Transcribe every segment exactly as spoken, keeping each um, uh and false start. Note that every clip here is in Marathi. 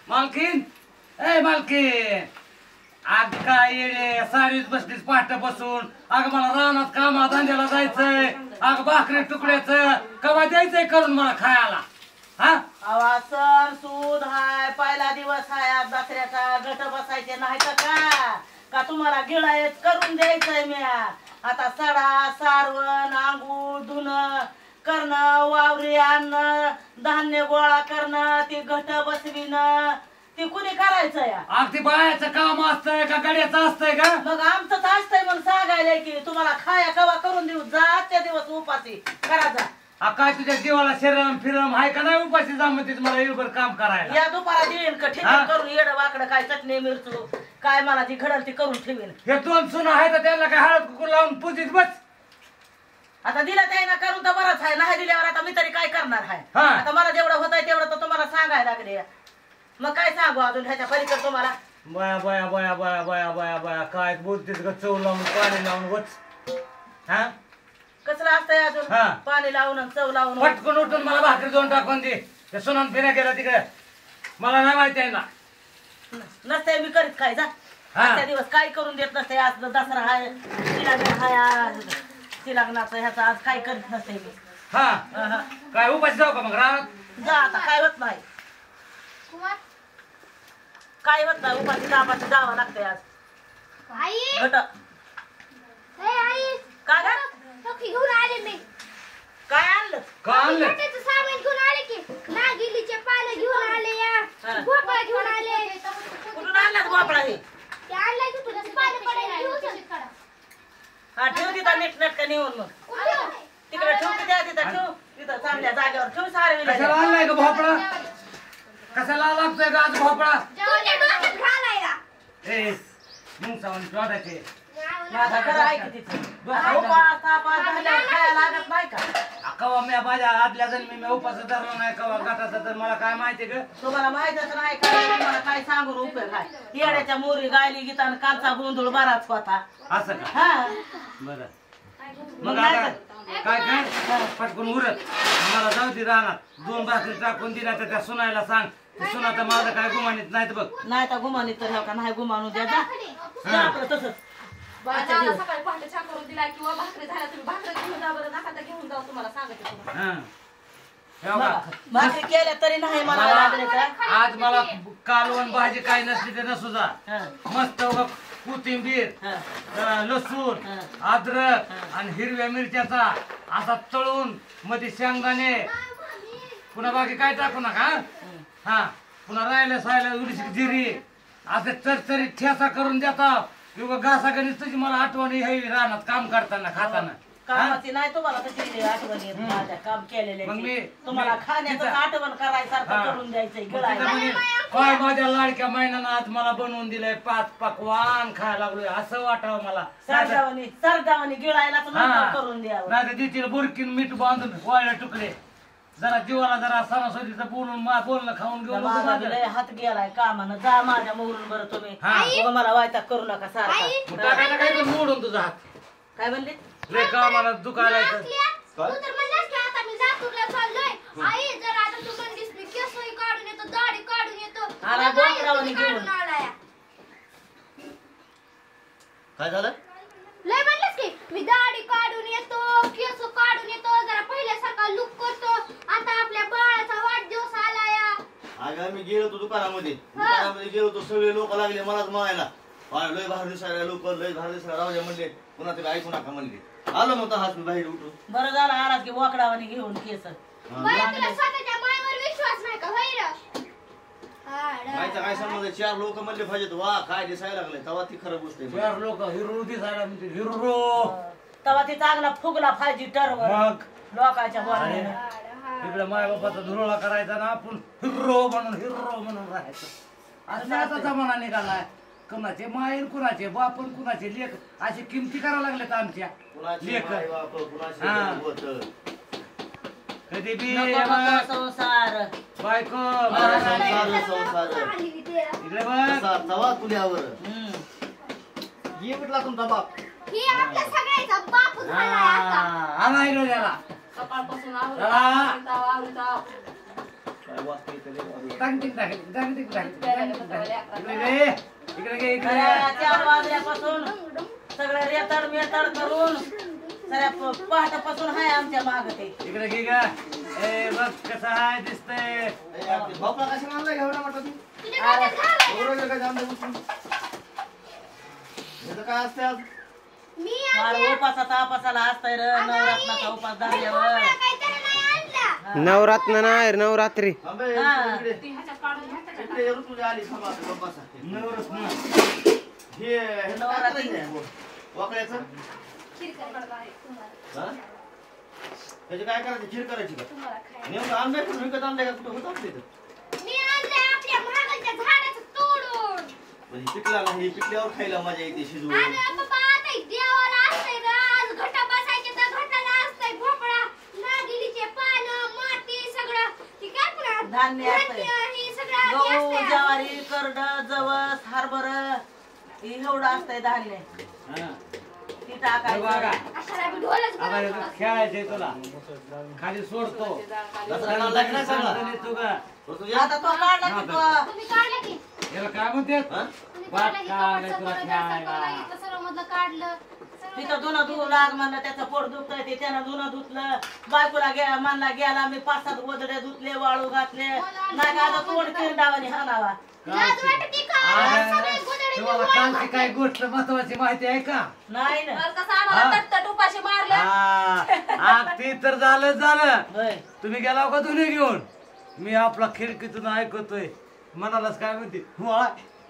मालकीन ए मालकीन आग काय येडे सारीच बसलीस पाठ बसून अग मला रानात कामा धंद्याला जायचंय अग भाकरी तुकड्याचं कवा द्यायचंय करून मला खायला हा आवा सण सूद हाय पहिला दिवस हाय आज दसऱ्याचा गट बसायचे नाही तर का का तुम्हाला गिळायत करून द्यायचंय म्या आता सडा सारवण आंघोळ धुणं करणं वावरी आणणं धान्य गोळा करणं ती घट बसविणं ती कुणी करायचं या अगदी बायाचं काम असतंय का गड्याचं असतंय का मग आमचं असतंय म्हणून सांगायला की तुम्हाला खाया कवा करून देऊ जा आजच्या दिवस उपासी करा जा आ काय तुझ्या जीवाला शरम फिरम हाय का नाही उपाशी जा म्हणते मला येळभर काम करायला या दुपारा देईन का ठेवीन करून येड वाकडं काय चटणी मिरचू काय मला ती घडल ती करून ठेवीन हे दोन सुना आहे तर त्यांना काय हळद कुकू लावून पूजित बस आता दिला त्यानं करून तर बरंच आहे नाही दिल्यावर आता मी तरी काय करणार आहे हा. आता मला जेवढं होत आहे तेवढं तर तुम्हाला सांगायला लागले मग काय सांगू अजून ह्याच्या पलीकडे तुम्हाला बया बया बया बया बया बया बया काय बोलतेस ग चव लावून पाणी लावून वच हा कसलं असतंय अजून हा. पाणी लावून आणि चव लावून पटकन उठून मला भाकरी दोन टाकून दे ते सुनान फिरा गेला तिकडे मला नाही माहिती आहे ना नसते मी करीत काय जा हा. आजच्या दिवस काय करून देत नसते आज दसरा हाय तिला हाय आज लग्नाचं ह्याचं आज काय करीत नसते मी हा हा. काय उपाशी जाऊ का मग रानात जा आता काय होत नाही काय होत नाही उपाशी दाबाची जावं लागतंय आज घट काय ग? घेऊन आले मी काय आणलं काय आणलं घटाचं सामान घेऊन आले की नागिलीचे पानं घेऊन आले या हा. भोपळा घेऊन आले कुठून आणलात गोपळा हे ते आणलंय की तुला पानं पडायला घेऊन चल. हा ठेव तिथं नीट नेटका नेऊन मग कुठं? तिकडे ठेव तिथे तिथं ठेव तिथं चांगल्या जागेवर ठेव सारे कशाला आणलाय का भोपळा कशाला लागतोय का आज भोपळा तुझ्या डोक्यात घालायला. ए मग सावंत तोडायचे माझा घर आहे की तिथं उपास तापास झाल्यावर खायला लागत नाही का कवा मी माझ्या आदल्या जन्मी मी उपास धरला नाही कवा गटाचा तर मला काय माहिती ग तुम्हाला माहितच नाही काय तुम्हाला काय सांगून उपयोग आहे येड्याच्या मोरी गायली गीतान कालचा गोंधळ बराच होता असं का हा बरं मग आता काय काय पटकून उरत मला जाऊ दे राहणार दोन भाकरी टाकून दिला तर त्या सुनायला सांग सुना तर माझं काय गुमानीत नाहीत बघ नाही तर गुमानी तर ह्या का नाही गुमानू द्या जा जा आपलं तसंच आजच्या दिवस. सकाळी पहाटे चहा करून दिला किंवा भाकरी झाल्या तुम्ही भाकरी घेऊन जा बरं नका तर घेऊन जाऊ तुम्हाला सांगते तुम्हाला हा हे बघा. भाकरी केल्या तरी नाही मला लागले का आज मला कालवण भाजी काय नसली तर नसू जा हा. मस्त उगा कोथिंबीर हा. अं, लसूण हा. अद्रक आणि हिरव्या मिरच्याचा असा तळून मध्ये शेंगदाणे पुन्हा बाकी काय टाकू नका हा? हा पुन्हा राहिलं सायला उडीची जिरी असं चरचरीत ठेसा करून देता किंवा घासा गणित तुझी मला आठवण हे रानात काम करताना खाताना हा? कामाची नाही तुम्हाला कशी आठवण येत माझ्या काम केलेले मग मी- तुम्हाला मी- खाण्याचं तिथं- आठवण करायसारखं हा. करून द्यायचंय मग तिथं गिळायला. म्हणे, काय माझ्या लाडक्या महिन्यानं आज मला बनवून दिलंय पाच पकवान खायला लागलोय असं वाटावं मला सरदावणी सरदावणी गिळायला तर हा. नंतर करून द्यावं नाही तर तिथे बुरकीन मीठ बांधून वाळले तुकडे जरा जीवाला जरा सणासुदीचं बोलून मा- बोलणं खाऊन घेऊन नको माझा माझं. लय हात गेलाय कामानं जा माझ्या मोरून बरं तुम्ही हा. उगा मला वायता करू नका सारखा मग टाकायला काय तर मोडून तुझा हात काय म्हणले लय कामाला दुखायला येतं. असल्या, तू तर म्हणलास की आता मी जातूरला चाललोय आई जर आता तू म्हणलीस मी केसही काढून येतो दाढी काढून येतो आला तुला बोकडावानी दाढी घेऊन. काढून आलाय. काय झालं लय म्हणलीस की मी दाढी काढून येतो केस काढून येतो जरा पहिल्यासारखा लुक करतो आता आपल्या बाळाचा वाढदिवस आलाय. अगं मी गेलो होतो दुकानामध्ये दुकानामध्ये गेलो होतो सगळे लोक लागले मलाच म्हणायला अरे लय बाहेर दिसायला लोक लय बाहेर दिसायला राहू द्या म्हणले पुन्हा ते ऐकू नका म्हणले आलो मग हात मी बाहेर उठून बरं झालं आलात की बोकडावानी घेऊन केस बरं तुला स्वतःच्या मायवर विश्वास नाही का होय रे? माहिती काय समज चार लोक म्हणले पाहिजेत वा काय दिसायला लागले तेव्हा ती खरं गोष्ट आहे चार लोक हिरो दिसायला म्हणते हिरो तेव्हा ती चांगला फुगला फायजी टरवर मग लोकांच्या बोलाने इकडे माय बापाचा धुरोळा करायचा ना आपण हिरो म्हणून हिरो म्हणून राहायचं असं आता जमाना निघालाय कुणाचे मायन कुणाचे बापन कुणाचे लेख अशी किमती करायला लागल्यात आमच्या कुणाची लेख माय बाप कुणाची हा. होतं कधी बी नको नको संसार बायको अरे संसार संसार इकडे बघ तसा तवा तुल्यावर हम्म. ये कुठला तुमचा बाप ही आपल्या सगळ्याचा बाप झालाय आता. आणा इकडे त्याला सकाळपासून चला. आवडता आवडता वाजता इथे लय वाजता. टांगटिंग टाकली, टांगटिंग टाकली, टांगटिंग टाकली. इकडे घे, इकडे घे, इकडे सगळ्या घे. चार वाजल्यापासून सगळं रेताड मेताड करून सगळ्या पहाटापासून हाय आमच्या माग ते. इकडे घे का ए बघ कसं आहे दिसतंय. ए, आपली भोपळा कशी मानला एवढा मोठा तू? तुझ्या डोक्यात घालाय. एवढं काय जाऊन दे उचलून. याचं काय असते आज? मी फार आणल्या. उपासाचा आपासाला असतंय र अगं नवरात्राचा आई, उपास भोपळा धरल्यावर. काहीतरी नाही आणला. नवरात्र नाही नवरात्री थांबे, हा. इकडे ती ह्याच्यात काढून घ्या त्याच्यात. इकडे ऋतुजी आली थांबा आता गप्प बसा. नवरच ना. हे हे नवरात्री. वाकड्याचं खीर करायला आहे तुम्हाला. हा? त्याची काय करायची खीर करायची का तुम्हाला खायला. नेमकं आणलंय का विकत आणलंय का कुठं होतं आपल्या इथं? मी आणलंय आपल्या महागाच्या झाडाचं तोडून. पण हे पिकला नाही पिकल्यावर खायला मजा येते शिजवून. अगं बाबा, आता देवाला असतंय राज, घटा बसायचे तर घटाला असतंय भोपळा, नागिलीचे पानं, माती सगळं. ती काय पुन्हा धान्य असतंय. धान्य हे सगळं आधी गहू असतंय. ज्वारी करड जवस हरभर हे एवढं असतंय धान्य हा. ती हे टाकायचं. बघा अशाला बी ढोलच आता बनवतो इथं का? खेळायचंय तुला खाली सोडतो. दसरा काढला की नाही सगळा? सांगतो तू का ऋतुजी? आता तो काढला की तो तुम्ही काढलं की? याला काय म्हणतात हा? तुम्ही वाट काढलं की काढलंय कपाट तुला सगळं जास्त खेळायला. करून इथलं सर्व मधलं काढलं. तिथं धुणं धुवू लाग म्हणलं त्याचं पोट दुखतंय ते त्यानं धुणं धुतलं बायकोला गे म्हणला गेला मी पाच सात गोदडे धुतले वाळू घातले नाही का आता तोंड किरडावानी हाणावा. लाज वाटते का? सगळे गोधडी तुम्हाला मी कालची वाळवते. काय गोष्ट महत्वाची माहिती आहे का? नाही ना बरं कसं आम्हाला तटतट उपाशी मारलं. हा, आग ते तर झालं झालं. होय. तुम्ही गेला का धुणे घेऊन? मी आपला खिडकीतून ऐकतोय मनालाच काय म्हणते हुआ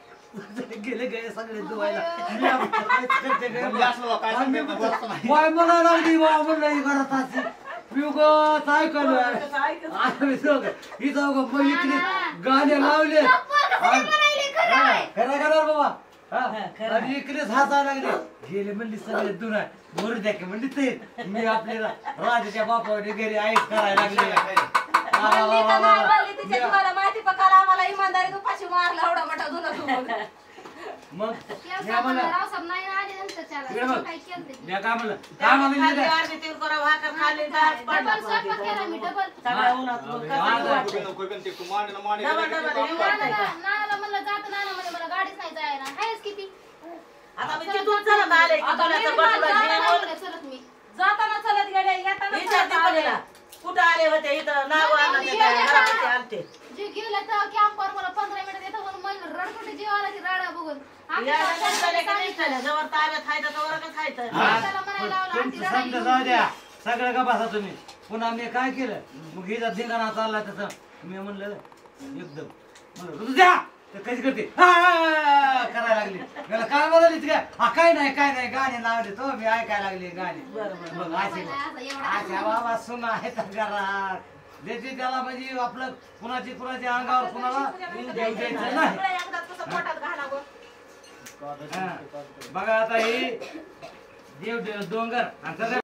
गेले गे सगळे धुवायला. मी आपलं काहीच करते काय म्हणजे असं बा, काय सांगते का? बस नाही. वाय मला लागली वा म्हणलं ही घरात अशी मी उगाच ऐकलं कसं ऐकत? आम्ही दोघं इथं उगा मग इकडे गाणे लावले गप्पा कसं म्हणायले खरं आहे. खरं खरं बाबा हा? हा, खरं आणि इकडेच हसायला लागले गेले म्हणली सगळे दुरा भरू द्या की म्हणली ते मी आपल्याला राजाच्या बापावर घरी आईस करायला लागले वा, वा, म्हणली वा, तर वा, नाही वा. म्हणली तिच्या जीवाला माहिती पकाला आम्हाला इमानदारीत उपाशी मारला एवढा मोठा धुणं धुवून. मग या मी म्हणलं रावसाहेब नाही आले नंतर इकडे त्याला बघ काय केलं ते. मी काय म्हणलं काय म्हणलं खाल्ली नाही अर्धी तीन कोरा भाकर खाल्ली डाळ पडला डबल स्वयंपाक केला मी डबल. सगळ्या उन्हात मग कसं माझं- वाटतंय? नको पण ते मांडणं मांडणं डबल केलं की डबल ते हे बाप वाटतंय का? नानाला नानाला म्हणलं जात नाना म्हणे मला गाडीच नाही जायला आहेच किती. आता मी तिथून चलत आले की आता तुला मी बटला जाताना घेऊन नाही चलत मी. जाताना चलत गेले येताना विचार चलत आले. दीपालीला कुठं आले होते इथं नाव आणलं ते काय घरापाशी आलते जे गेलं तर कॅम्पवर मला पंधरा मिनिटं येतं म्हणून मला रडकुटे जीवाला ती राडा बघून. आम्ही या तर निघाले की सांगितलं. निघाले जवळ ताब्यात खायचं तवर का खायचं हा. त्याला म्हणायला लावलं, तुमचं आरती समजा रडायला जाऊ द्या सगळं का बसा तुम्ही पुन्हा मी काय केलं मग हिचा धिंगाणा चालला तसं मी म्हणलं एकदम म्हणलं, तुझ्या तर कशी करते हा, करायला लागली मला काय म्हणाली काय हा काय नाही काय नाही गाणे लावले तो मी ऐकायला लागले गाणे मग असे असं एवढा अच्छा बाबा सुना आहे तर घरात ज्याची त्याला म्हणजे आपलं कुणाची कुणाच्या अंगावर कुणाला येऊ द्यायचं नाही इकडे एकदा तसं पोटात घाला गं. हा. बघा आता ही देव डोंगर आणि सगळं